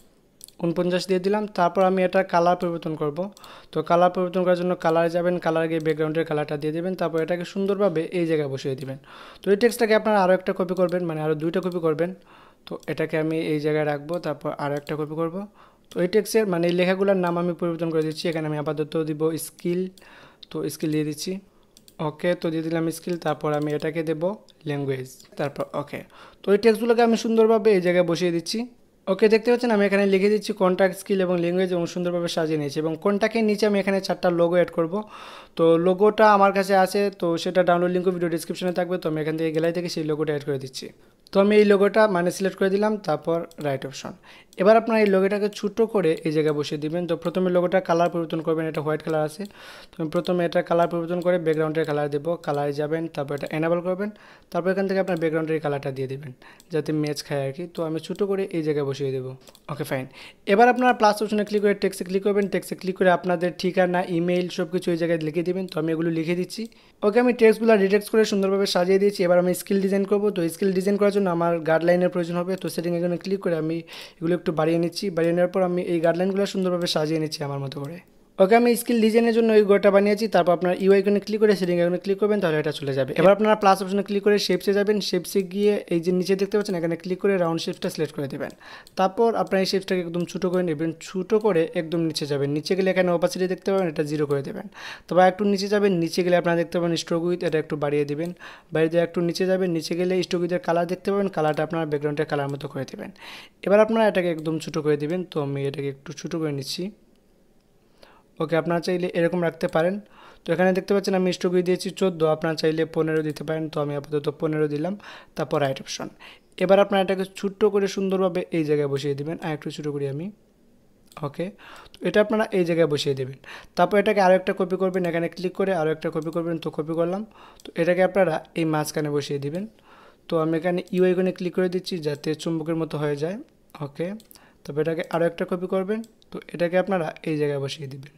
উনপঞ্চাশ দিয়ে দিলাম। তারপর আমি এটা কালার পরিবর্তন করব। তো কালার পরিবর্তন করার জন্য কালারে যাবেন, কালারে গিয়ে ব্যাকগ্রাউন্ডের কালারটা দিয়ে দেবেন, তারপর এটাকে সুন্দরভাবে এই জায়গায় বসিয়ে দিবেন। তো এই টেক্সটটাকে আপনারা আরও একটা কপি করবেন, মানে আরও দুইটা কপি করবেন। তো এটাকে আমি এই জায়গায় রাখবো, তারপর আরও একটা কপি করব। তো এই টেক্সটের মানে এই লেখাগুলোর নাম আমি পরিবর্তন করে দিচ্ছি। এখানে আমি আপাতত দিব স্কিল, তো স্কিল দিয়ে দিচ্ছি। ওকে, তো দিয়ে দিলাম স্কিল, তারপর আমি এটাকে দেব ল্যাঙ্গুয়েজ, তারপর ওকে। তো এই টেক্সটগুলোকে আমি সুন্দরভাবে এই জায়গায় বসিয়ে দিচ্ছি। ওকে, দেখতে পাচ্ছেন আমি এখানে লিখে দিচ্ছি কন্ট্যাক্ট, স্কিল এবং ল্যাঙ্গুয়েজ, এবং সুন্দরভাবে সাজিয়ে নিয়েছি। এবং কন্ট্যাক্টের নিচে আমি এখানে চারটা লোগো অ্যাড করব। তো লোগোটা আমার কাছে আছে, তো সেটা ডাউনলোড লিঙ্ক ভিডিও ডিসক্রিপশনে থাকবে। তো আমি এখান থেকে গ্যালারি থেকে সেই লোগোটা অ্যাড করে দিচ্ছি। তো আমি এই লোগোটা মানে সিলেক্ট করে দিলাম, তারপর রাইট অপশন। এবার আপনারা এই লোগোটাকে ছোটো করে এই জায়গায় বসিয়ে দিবেন। তো প্রথমে লোগোটা কালার পরিবর্তন করবেন, এটা হোয়াইট কালার আছে। তো আমি প্রথমে এটা কালার পরিবর্তন করে ব্যাকগ্রাউন্ডের কালার দেবো, কালারে যাবেন, তারপর এটা এনাবেল করবেন, তারপর এখান থেকে আপনার ব্যাকগ্রাউন্ডের কালারটা দিয়ে দেবেন যাতে ম্যাচ খায় আর কি। তো আমি ছোটো করে এই জায়গায় বসিয়ে দেবো। Okay fine. এবার আপনারা প্লাস অপশনে ক্লিক করে টেক্সটে ক্লিক করবেন, টেক্সটে ক্লিক করে আপনাদের ঠিকানা, ইমেইল সব কিছু এই জায়গায় লিখে দেবেন। তো আমি এগুলো লিখে দিচ্ছি। ওকে, আমি টেক্সটগুলো রিটেক্সট করে সুন্দরভাবে সাজিয়ে দিয়েছি। এবার আমি স্কিল ডিজাইন করবো। তো স্কিল ডিজাইন করার জন্য আমার গাইডলাইনের প্রয়োজন হবে। তো সেটিং এখানে ক্লিক করে আমি এগুলো একটু বাড়িয়ে নিচ্ছি। বাড়িয়ে নেওয়ার পর আমি এই গাইডলাইনগুলো সুন্দরভাবে সাজিয়ে নিচ্ছি আমার মতো করে। ওকে, আমি স্কিল ডিজাইনের জন্য এই গোটা বানিয়েছি। তারপর আপনার ইউ আইকনে ক্লিক করে সেটিং আইকনে ক্লিক করবেন, তাহলে এটা চলে যাবে। এবার আপনারা প্লাস অপশনে ক্লিক করে শেপসে যাবেন। শেপসে গিয়ে এই যে নিচে দেখতে পাচ্ছেন এখানে ক্লিক করে রাউন্ড শেপসটা সিলেক্ট করে দেবেন। তারপর আপনার এই শেপসটাকে একদম ছোটো করে নেবেন, ছোটো করে একদম নিচে যাবেন। নিচে গেলে এখানে অপাসিটি দেখতে পাবেন, এটা জিরো করে দেবেন। তারপর একটু নিচে যাবেন, নিচে গেলে আপনারা দেখতে পাবেন স্ট্রোক উইথ, এটা একটু বাড়িয়ে দেবেন। বাড়িয়ে দিয়ে একটু নিচে যাবেন, নিচে গেলে স্ট্রোক উইথের কালার দেখতে পাবেন, কালারটা আপনারা ব্যাকগ্রাউন্ডের কালার মতো করে দেবেন। এবার আপনারা এটাকে একদম ছোটো করে দেবেন। তো আমি এটাকে একটু ছোটো করে নিচ্ছি। ওকে, আপনারা চাইলে এরকম রাখতে পারেন। তো এখানে দেখতে পাচ্ছেন আমি স্ট্রোক দিয়েছি চোদ্দো, আপনারা চাইলে পনেরো দিতে পারেন। তো আমি আপাতত পনেরো দিলাম, তারপর রাইট অপশন। এবার আপনারা এটাকে ছোট্ট করে সুন্দরভাবে এই জায়গায় বসিয়ে দেবেন। আর একটু ছোটো করি আমি। ওকে, তো এটা আপনারা এই জায়গায় বসিয়ে দেবেন। তারপর এটাকে আরও একটা কপি করবেন, এখানে ক্লিক করে আরও একটা কপি করবেন। তো কপি করলাম। তো এটাকে আপনারা এই মাঝখানে বসিয়ে দিবেন। তো আমি এখানে ইউ আইকনে ক্লিক করে দিচ্ছি যাতে চুম্বকের মতো হয়ে যায়। ওকে, তারপর এটাকে আরও একটা কপি করবেন। তো এটাকে আপনারা এই জায়গায় বসিয়ে দিবেন।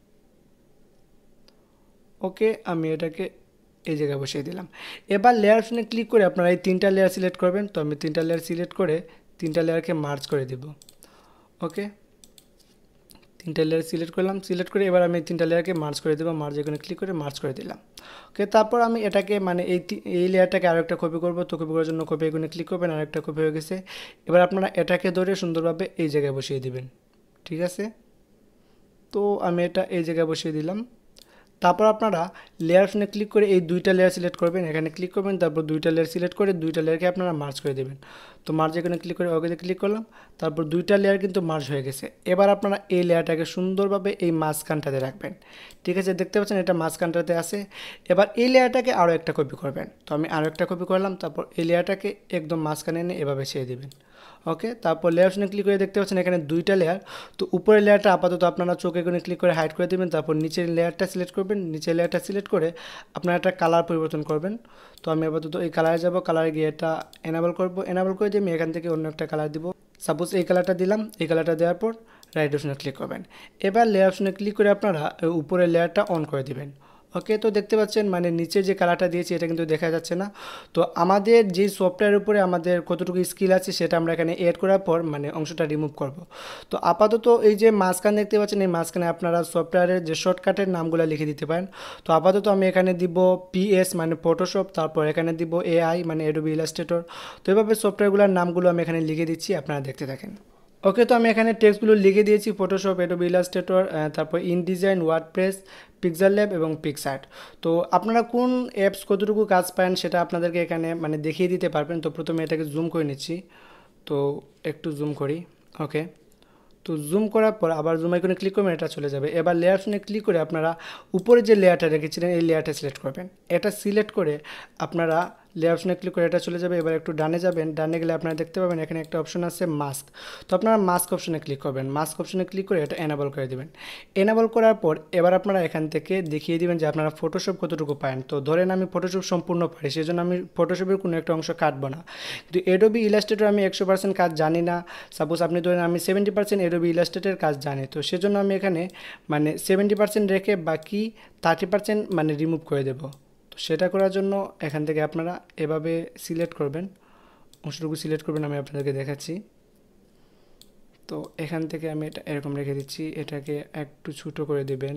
ওকে, আমি এটাকে এই জায়গায় বসিয়ে দিলাম। এবার লেয়ার অপশনে ক্লিক করে আপনারা এই তিনটা লেয়ার সিলেক্ট করবেন। তো আমি তিনটা লেয়ার সিলেক্ট করে তিনটা লেয়ারকে মার্জ করে দেব। ওকে, তিনটা লেয়ার সিলেক্ট করলাম, সিলেক্ট করে এবার আমি তিনটা লেয়ারকে মার্জ করে দেবো। মার্জ এখানে ক্লিক করে মার্জ করে দিলাম। ওকে, তারপর আমি এটাকে মানে এই এই লেয়ারটাকে আরও একটা কপি করবো। তো কপি করার জন্য কপি এখানে ক্লিক করবেন, আর একটা কপি হয়ে গেছে। এবার আপনারা এটাকে ধরে সুন্দরভাবে এই জায়গায় বসিয়ে দিবেন। ঠিক আছে, তো আমি এটা এই জায়গায় বসিয়ে দিলাম। তারপর আপনারা লেয়ার অপশনে ক্লিক করে এই দুইটা লেয়ার সিলেক্ট করবেন, এখানে ক্লিক করবেন, তারপর দুইটা লেয়ার সিলেক্ট করে দুইটা লেয়ারকে আপনারা মার্জ করে দেবেন। তো মার্জ এখানে ক্লিক করে ওকেতে ক্লিক করলাম, তারপর দুইটা লেয়ার কিন্তু মার্জ হয়ে গেছে। এবার আপনারা এই লেয়ারটাকে সুন্দরভাবে এই মাঝখানটাতে রাখবেন। ঠিক আছে, দেখতে পাচ্ছেন এটা মাঝখানটাতে আছে। এবার এই লেয়ারটাকে আরও একটা কপি করবেন। তো আমি আরও একটা কপি করলাম, তারপর এই লেয়ারটাকে একদম মাঝখানে এনে এভাবে ছেড়ে দেবেন। ওকে, তারপর লেয়ার অপশনে ক্লিক করে দেখতে পাচ্ছেন এখানে দুইটা লেয়ার। তো উপরের লেয়ারটা আপাতত আপনারা চোখে এখানে ক্লিক করে হাইড করে দেবেন। তারপর নিচের লেয়ারটা সিলেক্ট করবেন, নিচের লেয়ারটা সিলেক্ট করে আপনারা একটা কালার পরিবর্তন করবেন। তো আমি আপাতত এই কালারে যাব, কালারে গিয়ে এটা এনাবেল করবো। এনাবেল করে দিয়ে আমি এখান থেকে অন্য একটা কালার দিব। সাপোজ এই কালারটা দিলাম। এই কালারটা দেওয়ার পর রাইট অপশনে ক্লিক করবেন। এবার লেয়ার অপশনে ক্লিক করে আপনারা উপরের লেয়ারটা অন করে দেবেন। ওকে, তো দেখতে পাচ্ছেন মানে নিচে যে কালারটা দিয়েছি এটা কিন্তু দেখা যাচ্ছে না। তো আমাদের যে সফটওয়্যারের উপরে আমাদের কতটুকু স্কিল আছে সেটা আমরা এখানে এড করার পর মানে অংশটা রিমুভ করব। তো আপাতত এই যে মাঝখানে দেখতে পাচ্ছেন, এই মাঝখানে আপনারা সফটওয়্যারের যে শর্টকাটের নামগুলো লিখে দিতে পারেন। তো আপাতত আমি এখানে দিব পিএস মানে ফটোশপ, তারপর এখানে দিব এআই মানে অ্যাডোবি ইলাস্ট্রেটর। তো এভাবে সফটওয়্যারগুলোর নামগুলো আমি এখানে লিখে দিচ্ছি, আপনারা দেখতে থাকেন। ওকে, তো আমি এখানে টেক্সটগুলো লিখে দিয়েছি, ফটোশপ, অ্যাডোবি ইলাস্ট্রেটর, তারপর ইনডিজাইন, ওয়ার্ডপ্রেস, পিক্সেলল্যাব এবং পিক্সআর্ট। তো আপনারা কোন অ্যাপস কতটুকু কাজ পান সেটা আপনাদেরকে এখানে মানে দেখিয়ে দিতে পারবেন। তো প্রথমে এটাকে জুম করে নিচ্ছি, তো একটু জুম করি। ওকে, তো জুম করার পর আবার জুম আইকনে ক্লিক করবেন, এটা চলে যাবে। এবার লেয়ার অপশনে ক্লিক করে আপনারা উপরে যে লেয়ারটা রেখেছিলেন এই লেয়ারটা সিলেক্ট করবেন। এটা সিলেক্ট করে আপনারা লেয়ার অপশনে ক্লিক করে এটা চলে যাবে। এবার একটু ডানে যাবেন, ডানে গেলে আপনারা দেখতে পাবেন এখানে একটা অপশন আছে মাস্ক। তো আপনারা মাস্ক অপশনে ক্লিক করবেন, মাস্ক অপশনে ক্লিক করে এটা এনাবল করে দেবেন। এনাবল করার পর এবার আপনারা এখান থেকে দেখিয়ে দিবেন যে আপনারা ফটোশপ কতটুকু পান। তো ধরেন আমি ফটোশপ সম্পূর্ণ পারি, সেই জন্য আমি ফটোশপের কোনো একটা অংশ কাটবো না। কিন্তু অ্যাডোবি ইলাস্ট্রেটর আমি একশো পার্সেন্ট কাজ জানি না। সাপোজ আপনি ধরেন আমি সেভেন্টি পার্সেন্ট অ্যাডোবি ইলাস্ট্রেটের কাজ জানি, তো সেজন্য আমি এখানে মানে সেভেন্টি পার্সেন্ট রেখে বাকি থার্টি পার্সেন্ট মানে রিমুভ করে দেবো। তো সেটা করার জন্য এখান থেকে আপনারা এভাবে সিলেক্ট করবেন, অংশটুকু সিলেক্ট করবেন, আমি আপনাদেরকে দেখাচ্ছি। তো এখান থেকে আমি এটা এরকম রেখে দিচ্ছি, এটাকে একটু ছোটো করে দেবেন।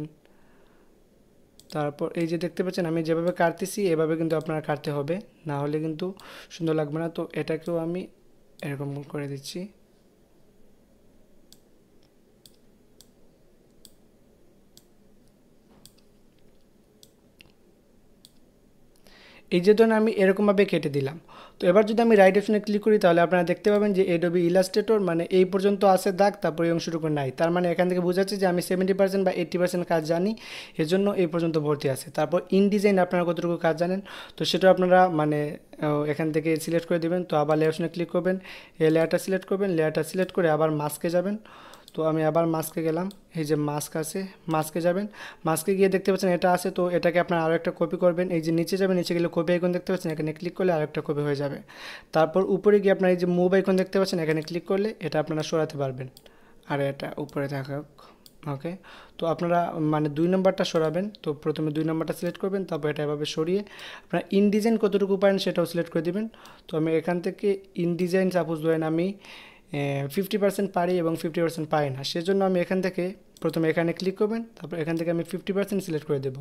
তারপর এই যে দেখতে পাচ্ছেন আমি যেভাবে কাটতেছি এভাবে কিন্তু আপনারা কাটতে হবে, না হলে কিন্তু সুন্দর লাগবে না। তো এটাকেও আমি এরকম করে দিচ্ছি। এই যে ধরুন আমি এরকমভাবে কেটে দিলাম। তো এবার যদি আমি রাইট অপশনে ক্লিক করি তাহলে আপনারা দেখতে পাবেন যে অ্যাডোবি ইলাস্ট্রেটর মানে এই পর্যন্ত আছে দাগ, তারপর এই অংশটুকু নাই। তার মানে এখান থেকে বোঝা যাচ্ছে যে আমি সেভেন্টি পার্সেন্ট বা এইট্টি পার্সেন্ট কাজ জানি, এজন্য এই পর্যন্ত ভর্তি আছে। তারপর ইনডিজাইন আপনারা কতটুকু কাজ জানেন, তো সেটা আপনারা মানে এখান থেকে সিলেক্ট করে দেবেন। তো আবার লেয়ার অপশনে ক্লিক করবেন, এই লেয়ারটা সিলেক্ট করবেন, লেয়ারটা সিলেক্ট করে আবার মাস্কে যাবেন। তো আমি আবার মাস্কে গেলাম, এই যে মাস্ক আছে মাস্কে যাবেন, মাস্কে গিয়ে দেখতে পাচ্ছেন এটা আছে। তো এটাকে আপনার আরও একটা কপি করবেন, এই যে নিচে যাবেন, নিচে গেলে কপি আইকন দেখতে পাচ্ছেন, এখানে ক্লিক করলে আরও একটা কপি হয়ে যাবে। তারপর উপরে গিয়ে আপনার এই যে মুভ আইকন দেখতে পাচ্ছেন, এখানে ক্লিক করলে এটা আপনারা সরাতে পারবেন, আর এটা উপরে থাকুক। ওকে, তো আপনারা মানে দুই নম্বরটা সরাবেন। তো প্রথমে দুই নম্বরটা সিলেক্ট করবেন, তারপর এটা এভাবে সরিয়ে আপনারা ইনডিজাইন কতটুকু পান সেটাও সিলেক্ট করে দেবেন। তো আমি এখান থেকে ইনডিজাইন সাপোজ ধরেন আমি ফিফটি পার্সেন্ট পারি এবং ফিফটি পার্সেন্ট পাই না, সেজন্য আমি এখান থেকে প্রথমে এখানে ক্লিক করবেন, তারপর এখান থেকে আমি ফিফটি পার্সেন্ট সিলেক্ট করে দেবো।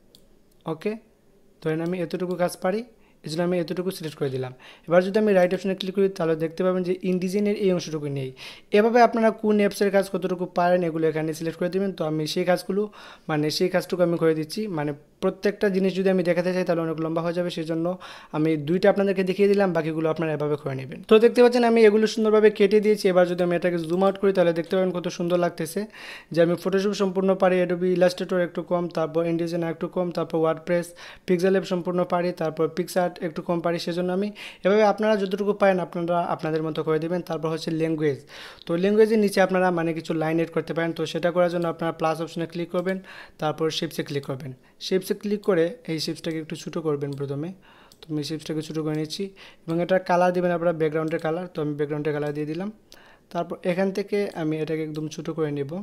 ওকে, ধরেন আমি এতটুকু কাজ পারি, এই জন্য আমি এতটুকু সিলেক্ট করে দিলাম। এবার যদি আমি রাইট অপশনে ক্লিক করি তাহলে দেখতে পাবেন যে ইনডিজাইনের এই অংশটুকু নেই। এভাবে আপনারা কোন অ্যাপসের কাজ কতটুকু পারেন এগুলো এখানে সিলেক্ট করে দেবেন। তো আমি সেই কাজগুলো মানে সেই কাজটুকু আমি করে দিচ্ছি। মানে প্রত্যেকটা জিনিস যদি আমি দেখাতে চাই তাহলে অনেক লম্বা হয়ে যাবে, সেই জন্য আমি দুইটা আপনাদেরকে দেখিয়ে দিলাম, বাকিগুলো আপনারা এভাবে করে নেবেন। তো দেখতে পাচ্ছেন আমি এগুলো সুন্দরভাবে কেটে দিয়েছি। এবার যদি আমি এটাকে জুম আউট করি তাহলে দেখতে পাবেন কত সুন্দর লাগতেছে, যে আমি ফটোশপ সম্পূর্ণ পারি, অ্যাডোবি ইলাস্ট্রেটর একটু কম, তারপর ইনডিজাইন একটু কম, তারপর ওয়ার্ডপ্রেস, পিক্সেলল্যাব সম্পূর্ণ পারি, তারপর পিক্সআর্ট একটু কম পারি। সেজন্য আমি এভাবে আপনারা যতটুকু পারেন আপনারা আপনাদের মতো করে দেবেন। তারপর হচ্ছে ল্যাঙ্গুয়েজ, তো ল্যাঙ্গুয়েজের নিচে আপনারা মানে কিছু লাইন এড করতে পারেন। তো সেটা করার জন্য আপনারা প্লাস অপশনে ক্লিক করবেন, তারপর শেপসে ক্লিক করবেন। শেপসে ক্লিক করে এই শেপসটাকে একটু ছোটো করবেন প্রথমে। তো আমি শেপসটাকে ছোটো করে নিচ্ছি এবং এটার কালার দেবেন আপনারা ব্যাকগ্রাউন্ডের কালার। তো আমি ব্যাকগ্রাউন্ডের কালার দিয়ে দিলাম। তারপর এখান থেকে আমি এটাকে একদম ছোটো করে নেব,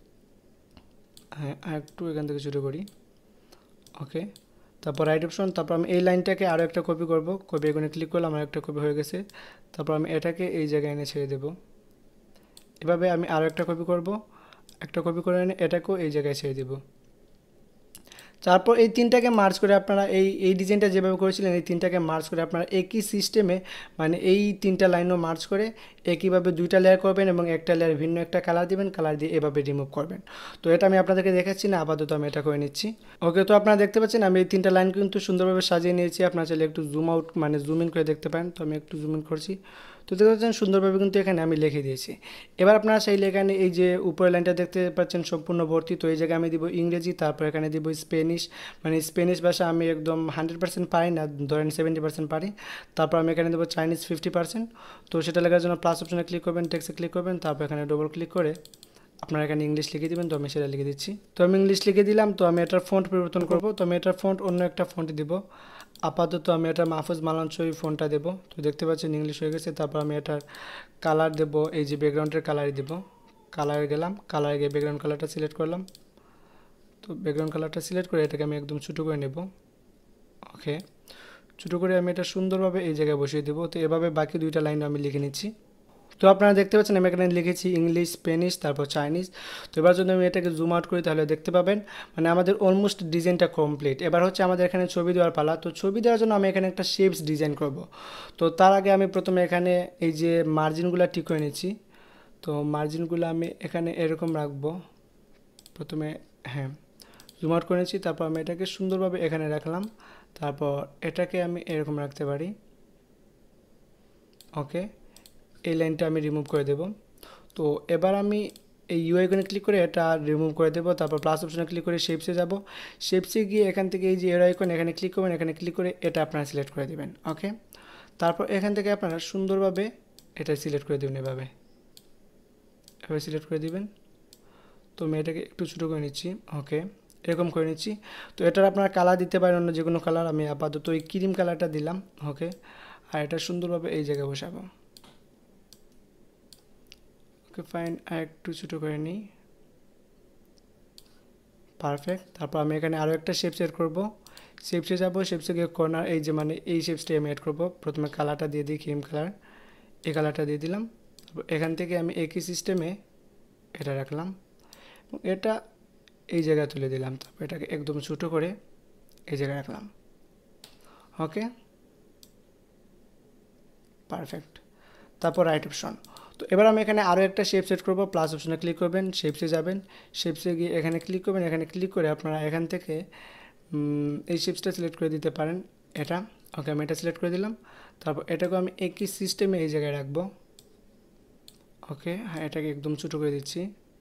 হ্যাঁ আর একটু এখান থেকে ছোটো করি। ওকে, তারপর রাইট অপশন, তারপর আমি এই লাইনটাকে আরও একটা কপি করব, কপি এখানে ক্লিক করলাম, আমার একটা কপি হয়ে গেছে। তারপর আমি এটাকে এই জায়গায় এনে ছেড়ে দেব। এভাবে আমি আরও একটা কপি করব, একটা কপি করে এনে এটাকেও এই জায়গায় ছেড়ে দেব। তারপর এই তিনটাকে মার্চ করে আপনারা এই এই ডিজাইনটা যেভাবে করেছিলেন এই তিনটাকে মার্চ করে আপনারা একই সিস্টেমে মানে এই তিনটা লাইনও মার্চ করে একইভাবে দুইটা লেয়ার করবেন এবং একটা লেয়ার ভিন্ন একটা কালার দিবেন, কালার দিয়ে এভাবে রিমুভ করবেন। তো এটা আমি আপনাদেরকে দেখাচ্ছি না, আপাতত আমি এটা করে নিচ্ছি। ওকে, তো আপনারা দেখতে পাচ্ছেন আমি এই তিনটা লাইন কিন্তু সুন্দরভাবে সাজিয়ে নিয়েছি। আপনারা চাইলে একটু জুম আউট মানে জুম ইন করে দেখতে পারেন। তো আমি একটু জুম ইন করছি, তো দেখতে পাচ্ছেন সুন্দরভাবে কিন্তু এখানে আমি লিখে দিয়েছি। এবার আপনারা চাইলে এখানে এই যে উপরের লাইনটা দেখতে পাচ্ছেন সম্পূর্ণ ভর্তি, তো এই জায়গায় আমি দিব ইংরেজি, তারপর এখানে দিব স্পেনিশ, মানে স্পেনিশ ভাষা আমি একদম হান্ড্রেড পার্সেন্ট পারি না, ধরেন সেভেন্টি পার্সেন্ট পারি। তারপর আমি এখানে দেবো চাইনিজ ফিফটি পার্সেন্ট। তো সেটা লেখার জন্য প্লাস অপশনে ক্লিক করবেন, টেক্সটে ক্লিক করবেন, তারপর এখানে ডবল ক্লিক করে আপনারা এখানে ইংলিশ লিখে দেবেন। তো আমি সেটা লিখে দিচ্ছি। তো আমি ইংলিশ লিখে দিলাম। তো আমি এটার ফন্ট পরিবর্তন করব, তো আমি এটার ফন্ট অন্য একটা ফন্ট দিব। আপাতত আমি এটা মাহফুজ মালানসই ফোনটা দেবো। তো দেখতে পাচ্ছেন ইংলিশ হয়ে গেছে। তারপর আমি এটার কালার দেবো, এই যে ব্যাকগ্রাউন্ডের কালারই দেবো। কালারে গেলাম, কালারে গিয়ে ব্যাকগ্রাউন্ড কালারটা সিলেক্ট করলাম। তো ব্যাকগ্রাউন্ড কালারটা সিলেক্ট করে এটাকে আমি একদম ছোটো করে নেব। ওকে, ছোটো করে আমি এটা সুন্দরভাবে এই জায়গায় বসিয়ে দেবো। তো এভাবে বাকি দুইটা লাইন আমি লিখে নিচ্ছি। তো আপনারা দেখতে পাচ্ছেন আমি এখানে লিখেছি ইংলিশ, স্প্যানিশ, তারপর চাইনিজ। তো এবার যদি আমি এটাকে জুম আউট করি তাহলে দেখতে পাবেন মানে আমাদের অলমোস্ট ডিজাইনটা কমপ্লিট। এবার হচ্ছে আমাদের এখানে ছবি দেওয়ার পালা। তো ছবি দেওয়ার জন্য আমি এখানে একটা শেপস ডিজাইন করব। তো তার আগে আমি প্রথমে এখানে এই যে মার্জিনগুলো ঠিক করে নিচ্ছি। তো মার্জিনগুলো আমি এখানে এরকম রাখবো প্রথমে। হ্যাঁ, জুম আউট করে নিচ্ছি, তারপর আমি এটাকে সুন্দরভাবে এখানে রাখলাম। তারপর এটাকে আমি এরকম রাখতে পারি। ওকে, এই লাইনটা আমি রিমুভ করে দেব। তো এবার আমি এই ইউ আইকনে ক্লিক করে এটা রিমুভ করে দেবো। তারপর প্লাস অপশনে ক্লিক করে শেপসে যাব। শেপসে গিয়ে এখান থেকে এই যে এর আইকন এখানে ক্লিক করবেন, এখানে ক্লিক করে এটা আপনারা সিলেক্ট করে দেবেন। ওকে, তারপর এখান থেকে আপনারা সুন্দরভাবে এটা সিলেক্ট করে দেবেন। এভাবে এভাবে সিলেক্ট করে দিবেন। তো আমি এটাকে একটু ছোটো করে নিচ্ছি। ওকে, এরকম করে নিচ্ছি। তো এটার আপনারা কালার দিতে পারেন অন্য যে কোনো কালার। আমি আপাতত এই ক্রিম কালারটা দিলাম। ওকে, আর এটা সুন্দরভাবে এই জায়গায় বসাবো। ওকে ফাইন, আর একটু ছোটো করে নিই। পারফেক্ট। তারপর আমি এখানে আরও একটা শেপ সেট করবো। শেপসে যাবো, শেপসে গিয়ে কর্নার এই যে মানে এই শেপসটাই আমি অ্যাড করবো। প্রথমে কালারটা দিয়ে দিই, ক্রিম কালার, এই কালারটা দিয়ে দিলাম। তারপর এখান থেকে আমি একই সিস্টেমে এটা রাখলাম এবং এটা এই জায়গায় তুলে দিলাম। তারপর এটাকে একদম ছোটো করে এই জায়গায় রাখলাম। Okay, perfect. তারপর রাইট অপশন। তো এবার আমি এখানে আরও একটা শেপ সেট করবো। প্লাস অপশনে ক্লিক করবেন, শেপসে যাবেন, শেপসে গিয়ে এখানে ক্লিক করবেন। এখানে ক্লিক করে আপনারা এখান থেকে এই শেপসটা সিলেক্ট করে দিতে পারেন, এটা। ওকে, আমি এটা সিলেক্ট করে দিলাম। তারপর এটাকে আমি একই সিস্টেমে এই জায়গায় রাখবো। ওকে, হ্যাঁ, এটাকে একদম ছোটো করে দিচ্ছি।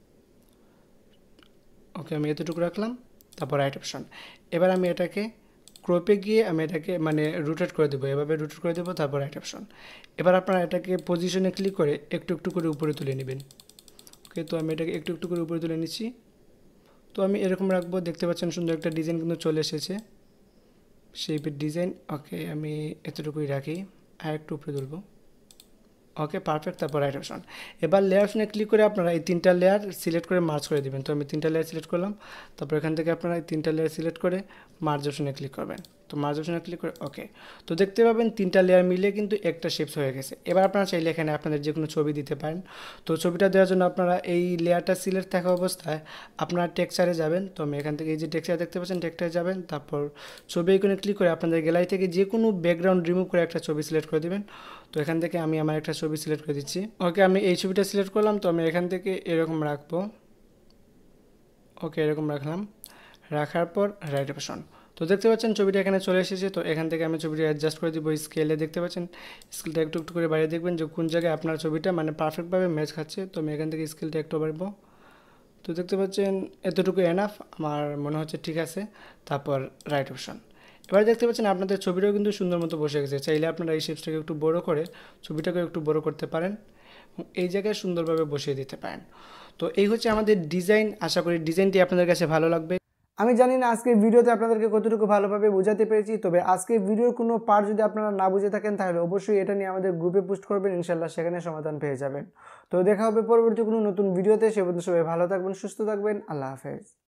ওকে, আমি এতটুকু রাখলাম। তারপর রাইট অপশন। এবার আমি এটাকে ক্রপে গিয়ে আমি এটাকে মানে রোটেট করে দেবো। এভাবে রোটেট করে দেবো। তারপর রাইট অপশন। এবার আপনারা এটাকে পজিশনে ক্লিক করে একটু একটু করে উপরে তুলে নেবেন। ওকে, তো আমি এটাকে একটু একটু করে উপরে তুলে নিচ্ছি। তো আমি এরকম রাখবো। দেখতে পাচ্ছেন সুন্দর একটা ডিজাইন কিন্তু চলে এসেছে, শেপের ডিজাইন। ওকে, আমি এতটুকুই রাখি, আর একটু উপরে তুলবো। Okay, perfect. তারপর রাইট অপশন। এবার লেয়ার অপশনে ক্লিক করে আপনারা এই তিনটা লেয়ার সিলেক্ট করে মার্জ করে দেবেন। তো আমি তিনটা লেয়ার সিলেক্ট করলাম। তারপর এখান থেকে আপনারা এই তিনটা লেয়ার সিলেক্ট করে মার্জ অপশনে ক্লিক করবেন। তো মার্জ অপশনে ক্লিক করে ওকে, তো দেখতে পাবেন তিনটা লেয়ার মিলে কিন্তু একটা শেপস হয়ে গেছে। এবার আপনারা চাইলে এখানে আপনাদের যে কোনো ছবি দিতে পারেন। তো ছবিটা দেওয়ার জন্য আপনারা এই লেয়ারটা সিলেক্ট থাকা অবস্থায় আপনারা টেক্সচারে যাবেন। তো আমি এখান থেকে এই যে টেক্সচার দেখতে পাচ্ছেন, টেক্সচারে যাবেন। তারপর ছবি আইকনে ক্লিক করে আপনাদের গ্যালারি থেকে যে কোনো ব্যাকগ্রাউন্ড রিমুভ করে একটা ছবি সিলেক্ট করে দেবেন। তো এখান থেকে আমি আমার একটা ছবি সিলেক্ট করে দিচ্ছি। ওকে, আমি এই ছবিটা সিলেক্ট করলাম। তো আমি এখান থেকে এরকম রাখবো। ওকে, এরকম রাখলাম। রাখার পর রাইট অপশন। তো দেখতে পাচ্ছেন ছবিটা এখানে চলে এসেছে। তো এখান থেকে আমি ছবিটা অ্যাডজাস্ট করে দিব স্কেলে। দেখতে পাচ্ছেন স্কেলটা একটু একটু করে বাইরে দেখবেন যে কোন জায়গায় আপনার ছবিটা মানে পারফেক্টভাবে ম্যাচ খাচ্ছে। তো আমি এখান থেকে স্কেলটা একটু বাড়বো। তো দেখতে পাচ্ছেন এতটুকু এনাফ, আমার মনে হচ্ছে ঠিক আছে। তারপর রাইট অপশন। এবার দেখতে পাচ্ছেন আপনাদের ছবিটাও কিন্তু সুন্দর মতো বসে গেছে। চাইলে আপনারা এই শেপসটাকে একটু বড় করে ছবিটাকে একটু বড় করতে পারেন এবং এই জায়গায় সুন্দরভাবে বসিয়ে দিতে পারেন। তো এই হচ্ছে আমাদের ডিজাইন। আশা করি ডিজাইনটি আপনাদের কাছে ভালো লাগবে। আমি জানি না আজকের ভিডিওতে আপনাদেরকে কতটুকু ভালোভাবে বোঝাতে পেরেছি। তবে আজকের ভিডিওর কোনো পার্ট যদি আপনারা না বুঝে থাকেন তাহলে অবশ্যই এটা নিয়ে আমাদের গ্রুপে পোস্ট করবেন, ইনশাল্লাহ সেখানে সমাধান পেয়ে যাবেন। তো দেখা হবে পরবর্তী কোনো নতুন ভিডিওতে। সে পর্যন্ত সবাই ভালো থাকবেন, সুস্থ থাকবেন। আল্লাহ হাফেজ।